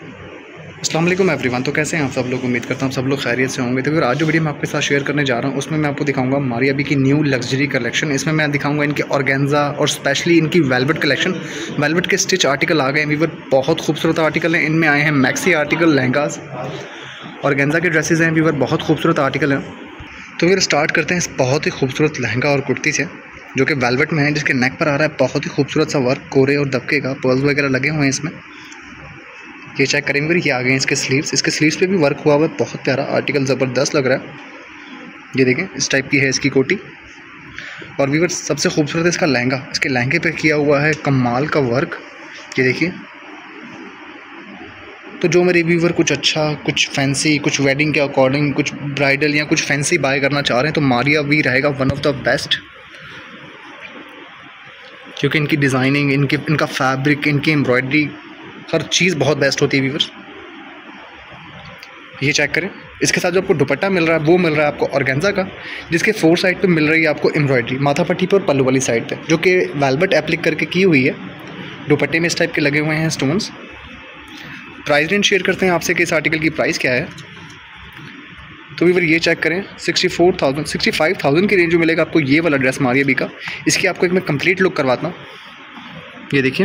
अस्सलाम वालेकुम एवरीवन। तो कैसे हैं आप सब लोग? उम्मीद करता हूँ सब लोग खैरियत से होंगे। तो फिर आज जो वीडियो मैं आपके साथ शेयर करने जा रहा हूँ उसमें मैं आपको दिखाऊंगा मारिया बी की न्यू लग्जरी कलेक्शन। इसमें मैं दिखाऊंगा इनके ऑर्गेन्जा और स्पेशली इनकी वेलवेट कलेक्शन। वेलवेट के स्टिच आर्टिकल आ गए हैं वीवर, बहुत खूबसूरत आर्टिकल हैं। इनमें आए हैं मैक्सी आर्टिकल, लहंगाज, ऑर्गेन्जा के ड्रेसेज हैं वीवर, बहुत खूबसूरत आर्टिकल हैं। तो फिर स्टार्ट करते हैं इस बहुत ही खूबसूरत लहंगा और कुर्ती से जो कि वेलवेट में है, जिसके नेक पर आ रहा है बहुत ही खूबसूरत सा वर्क, कोरे और दबके का पर्ल्स वगैरह लगे हुए हैं इसमें। ये चेक करेंगे फिर, ये आ गए हैं इसके स्लीव्स। इसके स्लीव्स पे भी वर्क हुआ हुआ है, बहुत प्यारा आर्टिकल, ज़बरदस्त लग रहा है। ये देखें, इस टाइप की है इसकी कोटी। और वीवर सबसे खूबसूरत है इसका लहंगा। इसके लहंगे पे किया हुआ है कमाल का वर्क, ये देखिए। तो जो मेरे व्यूवर कुछ अच्छा, कुछ फैंसी, कुछ वेडिंग के अकॉर्डिंग, कुछ ब्राइडल या कुछ फैंसी बाय करना चाह रहे हैं तो मारिया वी रहेगा वन ऑफ द बेस्ट, क्योंकि इनकी डिज़ाइनिंग, इनका फैब्रिक, इनकी एम्ब्रॉयडरी, हर चीज़ बहुत बेस्ट होती है व्यूवर्स। ये चेक करें, इसके साथ जो आपको दुपट्टा मिल रहा है वो मिल रहा है आपको ऑर्गेन्जा का, जिसके 4 साइड पे मिल रही है आपको एम्ब्रॉयडरी, माथा पट्टी पे और पल्लू वाली साइड पे, जो कि वेलवेट एप्लिक करके की हुई है। दुपट्टे में इस टाइप के लगे हुए हैं स्टोन्स। प्राइस रेंज शेयर करते हैं आपसे कि इस आर्टिकल की प्राइस क्या है। तो व्यूवर ये चेक करें, 64,000 65,000 की रेंज में मिलेगा आपको ये वाला ड्रेस मारिया बी का। इसकी आपको एक मैं कंप्लीट लुक करवाता हूँ। ये देखिए,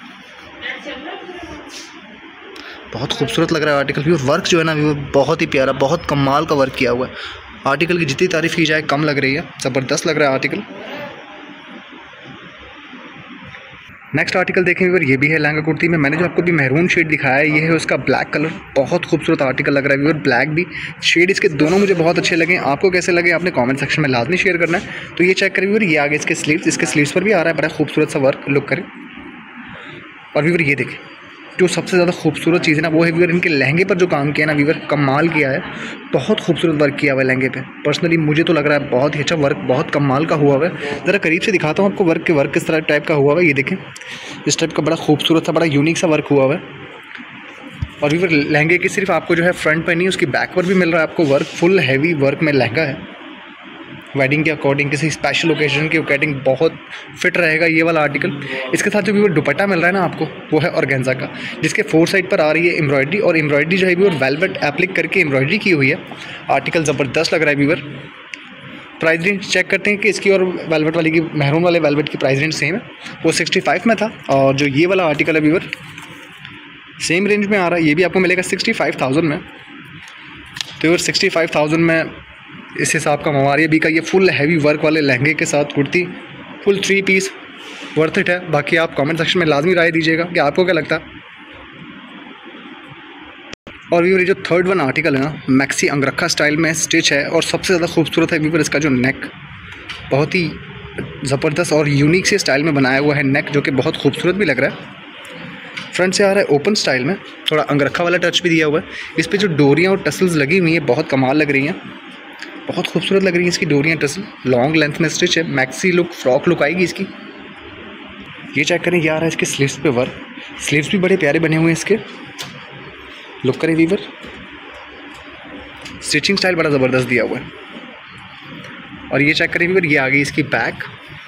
बहुत खूबसूरत लग रहा है आर्टिकल भी। और वर्क जो है ना वो बहुत ही प्यारा, बहुत कमाल का वर्क किया हुआ है। आर्टिकल की जितनी तारीफ़ की जाए कम लग रही है, ज़बरदस्त लग रहा है आर्टिकल। नेक्स्ट आर्टिकल देखें व्यूअर, ये भी है लहंगा कुर्ती में। मैंने जो आपको भी मैरून शेड दिखाया है, ये है उसका ब्लैक कलर। बहुत खूबसूरत आर्टिकल लग रहा है व्यूअर, ब्लैक भी शेड इसके दोनों मुझे बहुत अच्छे लगे। आपको कैसे लगे आपने कमेंट सेक्शन में लाजमी शेयर करना है। तो ये चेक करें व्यूअर, ये आगे इसके स्लीव्स पर भी आ रहा है बड़ा खूबसूरत सा वर्क, लुक करें। और व्यूअर ये देखें, जो सबसे ज़्यादा खूबसूरत चीज़ है ना वो है व्यूअर इनके लहंगे पर जो काम किया है ना व्यूअर, कमाल किया है। बहुत खूबसूरत वर्क किया हुआ है लहंगे पे। पर्सनली मुझे तो लग रहा है बहुत ही अच्छा वर्क, बहुत कमाल का हुआ हुआ है। ज़रा करीब से दिखाता हूँ आपको वर्क किस तरह टाइप का हुआ हुआ है। ये देखें, इस टाइप का बड़ा खूबसूरत सा, बड़ा यूनिक सा वर्क हुआ हुआ है। और व्यूअर लहंगे की सिर्फ आपको जो है फ्रंट पर नहीं, उसकी बैक पर भी मिल रहा है आपको वर्क। फुल हैवी वर्क में लहंगा है। वेडिंग के अकॉर्डिंग, किसी स्पेशल ओकेजन के अकॉर्डिंग बहुत फिट रहेगा ये वाला आर्टिकल। इसके साथ जो भी वो दुपट्टा मिल रहा है ना आपको, वो है ऑर्गेन्जा का, जिसके 4 साइड पर आ रही है एम्ब्रॉयडरी। और एम्ब्रॉयडरी जो है व्यूअर वेलवेट एप्लिक करके एम्ब्रॉयडरी की हुई है। आर्टिकल ज़बरदस्त लग रहा है व्यूअर। प्राइस रेंज चेक करते हैं कि इसकी और वेलवेट वाली की, मैरून वाले वेलवेट की प्राइस रेंज सेम है। वो 65 में था, और जो ये वाला आर्टिकल है व्यूअर सेम रेंज में आ रहा है। ये भी आपको मिलेगा 65,000 में। तो व्यूअर 65,000 में इस हिसाब का मारिया बी का ये फुल हैवी वर्क वाले लहंगे के साथ kurti, full 3 piece worth it है। बाकी आप कमेंट सेक्शन में लाजमी राय दीजिएगा कि आपको क्या लगता है। और व्यूअर ये जो थर्ड वन आर्टिकल है ना, मैक्सी अंगरखा स्टाइल में स्टिच है, और सबसे ज़्यादा खूबसूरत है व्यूअर इसका जो नेक, बहुत ही ज़बरदस्त और यूनिक से स्टाइल में बनाया हुआ है नेक, जो कि बहुत खूबसूरत भी लग रहा है। फ्रंट से आ रहा है ओपन स्टाइल में, थोड़ा अंगरखा वाला टच भी दिया हुआ है। इस पर जो डोरियाँ और टसल्स लगी हुई हैं बहुत कमाल लग रही हैं, बहुत खूबसूरत लग रही है इसकी डोरियाँ, टसल लॉन्ग लेंथ में स्टिच है। मैक्सी लुक, फ्रॉक लुक आएगी इसकी। ये चेक करें, ये आ रहा है इसके स्लीव्स पे वर्क। स्लीव्स भी बड़े प्यारे बने हुए हैं इसके, लुक करें वीवर। स्टिचिंग स्टाइल बड़ा ज़बरदस्त दिया हुआ है। और ये चेक करें वीवर, ये आ गई इसकी बैक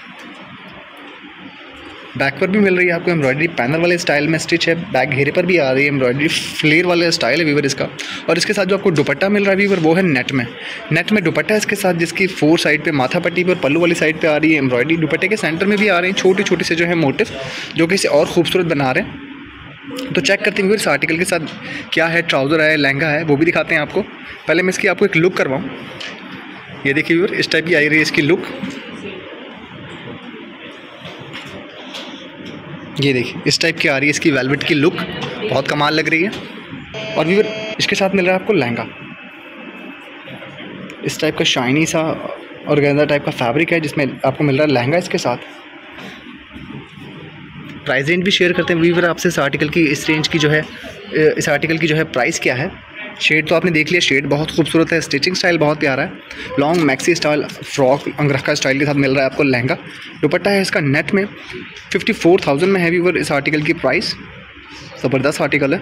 पर भी मिल रही है आपको एम्ब्रॉयडरी, पैनल वाले स्टाइल में स्टिच है। बैक घेरे पर भी आ रही है एम्ब्रॉयडरी, फ्लेयर वाला स्टाइल है वीवर इसका। और इसके साथ जो आपको दुपट्टा मिल रहा है वीवर, वो है नेट में दुपट्टा इसके साथ, जिसकी 4 साइड पे, माथा पट्टी पे और पल्लू वाली साइड पे आ रही है एम्ब्रॉयडरी। दुपट्टे के सेंटर में भी आ रहे हैं छोटे छोटे से जो है मोटिव, जो कि इसे और खूबसूरत बना रहे हैं। तो चेक करते हैं वीवर इस आर्टिकल के साथ क्या है, ट्राउज़र है, लहंगा है, वो भी दिखाते हैं आपको। पहले मैं इसकी आपको एक लुक करवाऊँ। ये देखिए वीवर, इस टाइप की आई रही है इसकी लुक। ये देखिए, इस टाइप की आ रही है इसकी वेलवेट की लुक, बहुत कमाल लग रही है। और व्यूअर इसके साथ मिल रहा है आपको लहंगा, इस टाइप का शाइनी सा ऑर्गेन्जा टाइप का फैब्रिक है, जिसमें आपको मिल रहा है लहंगा इसके साथ। प्राइस रेंज भी शेयर करते हैं व्यूअर आपसे इस आर्टिकल की, इस आर्टिकल की जो है प्राइस क्या है। शेड तो आपने देख लिया, शेड बहुत खूबसूरत है, स्टिचिंग स्टाइल बहुत प्यारा है। लॉन्ग मैक्सी स्टाइल फ्रॉक अंगरखा स्टाइल के साथ मिल रहा है आपको लहंगा। दुपट्टा है इसका नेट में, 54,000 में है व्यूअर इस आर्टिकल की प्राइस। ज़बरदस्त आर्टिकल है।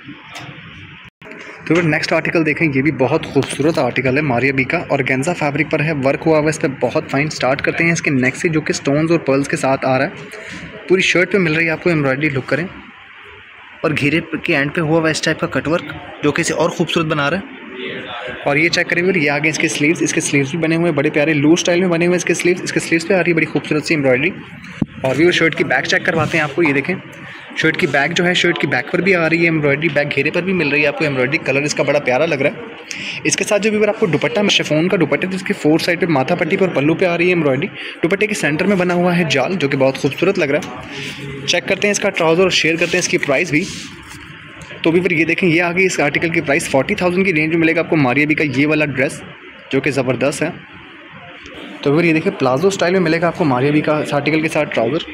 तो फिर नेक्स्ट आर्टिकल देखें, ये भी बहुत खूबसूरत आर्टिकल है मारिया बी का, ऑर्गेन्जा फैब्रिक पर है, वर्क हुआ हुआ है इस पर बहुत फाइन। स्टार्ट करते हैं इसके नेक से, जो कि स्टोन्स और पर्ल्स के साथ आ रहा है। पूरी शर्ट पे मिल रही है आपको एम्ब्रॉयडरी, लुक करें। और घेरे के एंड पे हुआ हुआ इस टाइप का कटवर्क जो कि इसे और खूबसूरत बना रहा है। और ये चेक करेंगे, ये आगे इसके स्लीव्स भी बने हुए हैं, बड़े प्यारे लूज स्टाइल में बने हुए हैं इसके स्लीव्स पे आ रही है बड़ी खूबसूरत सी एम्ब्रॉयडरी। और भी वो शर्ट की बैक चेक करवाते हैं आपको। ये देखें, शर्ट की बैक जो है, शर्ट की बैक पर भी आ रही है एम्ब्रॉयडरी, बैक घेरे पर भी मिल रही है आपको एम्ब्रॉयडरी। कलर इसका बड़ा प्यारा लग रहा है। इसके साथ जो भी आपको दुपट्टा में शिफॉन का दुपट्टा जिसके 4 साइड पे माथा पट्टी पर पल्लू पे आ रही है एम्ब्रॉयडरी। दुपट्टे के सेंटर में बना हुआ है जाल जो कि बहुत खूबसूरत लग रहा है। चेक करते हैं इसका ट्राउज़र और शेयर करते हैं इसकी प्राइस भी। तो भी फिर ये देखें, ये आगे इस आर्टिकल की प्राइस 40,000 की रेंज में मिलेगा आपको मारिया बी का ये वाला ड्रेस जो कि ज़बरदस्त है। तो फिर ये देखिए, प्लाजो स्टाइल में मिलेगा आपको मारिया बी का इस आर्टिकल के साथ ट्राउज़र,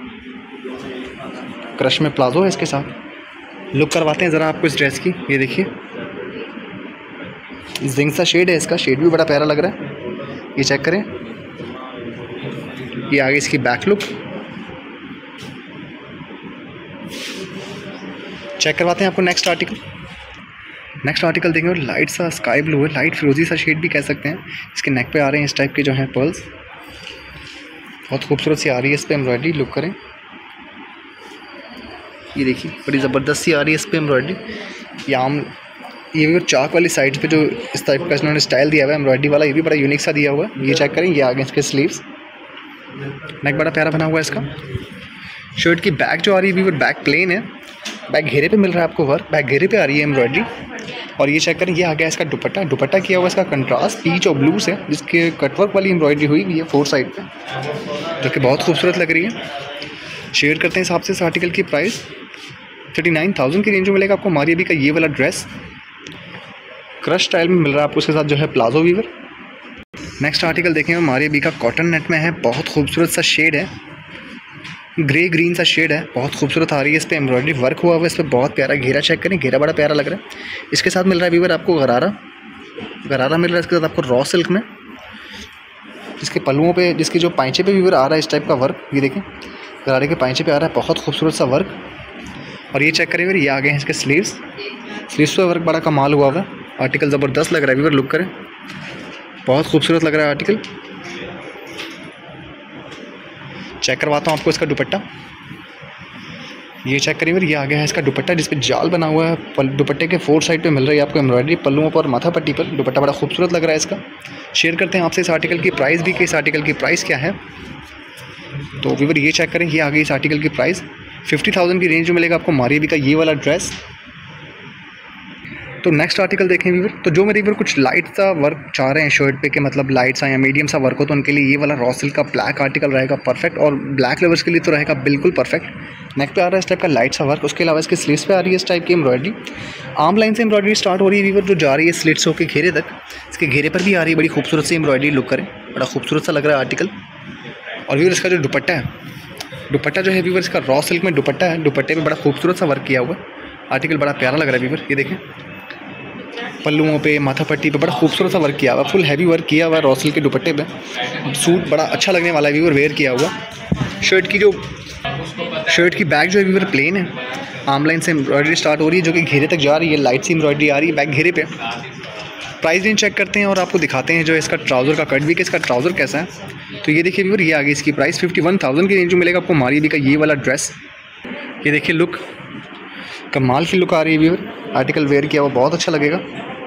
क्रश में प्लाजो है इसके साथ। लुक करवाते हैं ज़रा आपको इस ड्रेस की। ये देखिए, जिंक सा शेड है, इसका शेड भी बड़ा प्यारा लग रहा है। ये चेक करें, ये आगे इसकी बैक लुक चेक करवाते हैं आपको। नेक्स्ट आर्टिकल देखेंगे और लाइट सा स्काई ब्लू है, लाइट फिरोजी सा शेड भी कह सकते हैं। इसके नेक पे आ रहे हैं इस टाइप के जो हैं पर्ल्स, बहुत खूबसूरत सी आ रही है इस पर एम्ब्रॉयडरी। लुक करें, ये देखिए बड़ी ज़बरदस्त सी आ रही है इस पर एम्ब्रॉयडरी। ये भी चाक वाली साइड पे जो इस टाइप का इन्होंने स्टाइल दिया हुआ है एम्ब्रॉयडरी वाला, ये भी बड़ा यूनिक सा दिया हुआ है। ये चेक करें, ये आगे इसके स्लीव्स, नेक बड़ा प्यारा बना हुआ है इसका। शर्ट की बैक जो आ रही है भी बैक प्लेन है, बैक घेरे पे मिल रहा है आपको वर्क, बैक घेरे पे आ रही है एम्ब्रॉयडरी। और ये चेक करें, ये आ गया इसका दुपट्टा किया हुआ इसका कंट्रास्ट पीच और ब्लू से, जिसके कटवर्क वाली एम्ब्रॉयडरी हुई हुई है 4 साइड पे, जो कि बहुत खूबसूरत लग रही है। शेयर करते हैं हिसाब से इस आर्टिकल की प्राइस 39,000 की रेंज में मिलेगा आपको मारिया बी का ये वाला ड्रेस। क्रश स्टाइल में मिल रहा है आपको, उसके साथ जो है प्लाजो वीवर। नेक्स्ट आर्टिकल देखेंगे, मारिया बी का कॉटन नेट में है, बहुत खूबसूरत सा शेड है, ग्रे ग्रीन सा शेड है, बहुत खूबसूरत आ रही है। इस पर एम्ब्रॉयडरी वर्क हुआ हुआ है, इस पर बहुत प्यारा घेरा चेक करें, घेरा बड़ा प्यारा लग रहा है। इसके साथ मिल रहा है वीवर आपको गरारा मिल रहा है इसके साथ आपको रॉ सिल्क में, जिसके पल्लुओं पे, जिसके जो पाइंचे पे वीवर आ रहा है इस टाइप का वर्क। ये देखें, गरारे के पाइंचे पे आ रहा है बहुत खूबसूरत सा वर्क। और ये चेक करें, ये आ गए हैं इसके स्लीव्स पे वर्क बड़ा कमाल हुआ हुआ है। आर्टिकल ज़बरदस्त लग रहा है वीवर, लुक करें, बहुत खूबसूरत लग रहा है आर्टिकल। चेक करवाता हूँ आपको इसका दुपट्टा। ये चेक करिए, ये आ गया है इसका दुपट्टा जिस पे जाल बना हुआ है। दुपट्टे के 4 साइड पे मिल रही है आपको एम्ब्रॉयडरी, पल्लुओं पर, माथा पट्टी पर। दुपट्टा बड़ा खूबसूरत लग रहा है इसका। शेयर करते हैं आपसे इस आर्टिकल की प्राइस भी कि इस आर्टिकल की प्राइस क्या है। तो वीवर ये चेक करें, ये आ गई इस आर्टिकल की प्राइस 50,000 की रेंज में मिलेगा आपको मारिया बी का ये वाला ड्रेस। तो नेक्स्ट आर्टिकल देखें वीवर, तो जो मेरे वीवर कुछ लाइट सा वर्क चाह रहे हैं शर्ट पे, के मतलब लाइट सा या मीडियम सा वर्क हो, तो उनके लिए ये वाला रॉ सिल्क का ब्लैक आर्टिकल रहेगा परफेक्ट। और ब्लैक लवर्स के लिए तो रहेगा बिल्कुल परफेक्ट। नेक पे आ रहा है इस टाइप का लाइट सा वर्क, उसके अलावा इसके स्लीव्स पे आ रही है इस टाइप की एम्ब्रॉयडरी। आर्म लाइन से एम्ब्रॉयडरी स्टार्ट हो रही है वीवर, जो जा रही है स्लिट से होकर घेरे तक। इसके घेरे पर भी आ रही है बड़ी खूबसूरत सी एम्ब्रॉयडरी। लुक करें, बड़ा खूबसूरत सा लग रहा है आर्टिकल। और वीवर इसका जो दुपट्टा है, दुपट्टा जो है वीवर इसका रॉ सिल्क में दुपट्टा है, दुपट्टे में बड़ा खूबसूरत सा वर्क किया हुआ है। आर्टिकल बड़ा प्यारा लग रहा है वीवर। ये देखें, पल्लुओं पे, माथा पट्टी पे बड़ा खूबसूरत सा वर्क किया हुआ, फुल हैवी वर्क किया हुआ है रॉ सिल्क के दुपट्टे पे। सूट बड़ा अच्छा लगने वाला है वीवर वेयर किया हुआ। शर्ट की बैक जो है वीवर प्लेन है, आर्म लाइन से एम्ब्रॉयडरी स्टार्ट हो रही है जो कि घेरे तक जा रही है, लाइट सी एम्ब्रॉयडरी आ रही है बैक घेरे पे। प्राइस रेंज चेक करते हैं और आपको दिखाते हैं जो इसका ट्राउज़र का कट भी, कि इसका ट्राउज़र कैसा है। तो ये देखिए वीवर, ये आगे इसकी प्राइस 51,000 की रेंज में मिलेगा आपको मारिया बी का ये वाला ड्रेस। ये देखिए लुक, कमाल की लुक आ रही है वीवर, आर्टिकल वेयर किया हुआ बहुत अच्छा लगेगा।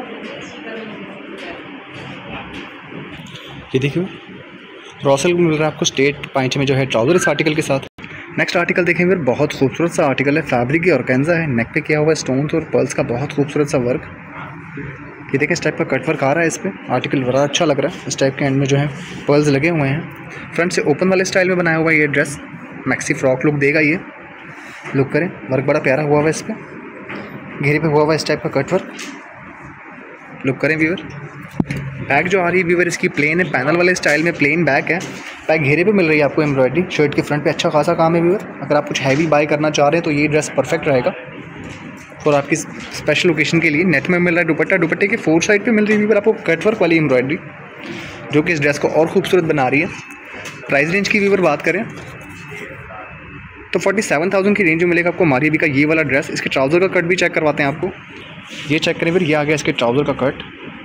ये देखिए, रॉ सिल्क मिल रहा है आपको स्ट्रेट पाइंच में जो है ट्राउज़र इस आर्टिकल के साथ। नेक्स्ट आर्टिकल देखें वीवर, बहुत खूबसूरत सा आर्टिकल है, फैब्रिक की ऑर्गेन्जा है, नेक पे किया हुआ है स्टोन्स और पर्ल्स का बहुत खूबसूरत सा वर्क। ये देखिए, इस टाइप का कट वर्क आ रहा है इस पर, आर्टिकल बड़ा अच्छा लग रहा है। इस टाइप के एंड में जो है पर्ल्स लगे हुए हैं। फ्रंट से ओपन वाले स्टाइल में बनाया हुआ है ये ड्रेस, मैक्सी फ्रॉक लुक देगा ये। लुक करें, वर्क बड़ा प्यारा हुआ हुआ है इस पर, घेरे पे हुआ हुआ इस टाइप का कट वर्क। लुक करें वीवर, बैक जो आ रही है वीवर इसकी प्लेन है, पैनल वाले स्टाइल में प्लेन बैक है, बैक घेरे पे मिल रही है आपको एम्ब्रॉयडरी। शर्ट के फ्रंट पे अच्छा खासा काम है वीवर। अगर आप कुछ हैवी बाय करना चाह रहे हैं तो ये ड्रेस परफेक्ट रहेगा और आपकी स्पेशल ओकेशन के लिए। नेट में मिल रहा है दुपट्टा, दुपट्टे के 4 साइड पे मिल रही है वीवर आपको कटवर्क वाली एम्ब्रॉयडरी, जो कि इस ड्रेस को और खूबसूरत बना रही है। प्राइस रेंज की वीवर बात करें तो 47,000 की रेंज में मिलेगा आपको मारिया बी का ये वाला ड्रेस। इसके ट्राउज़र का कट भी चेक करवाते हैं आपको। ये चेक करें फिर, ये आ गया इसके ट्राउज़र का कट,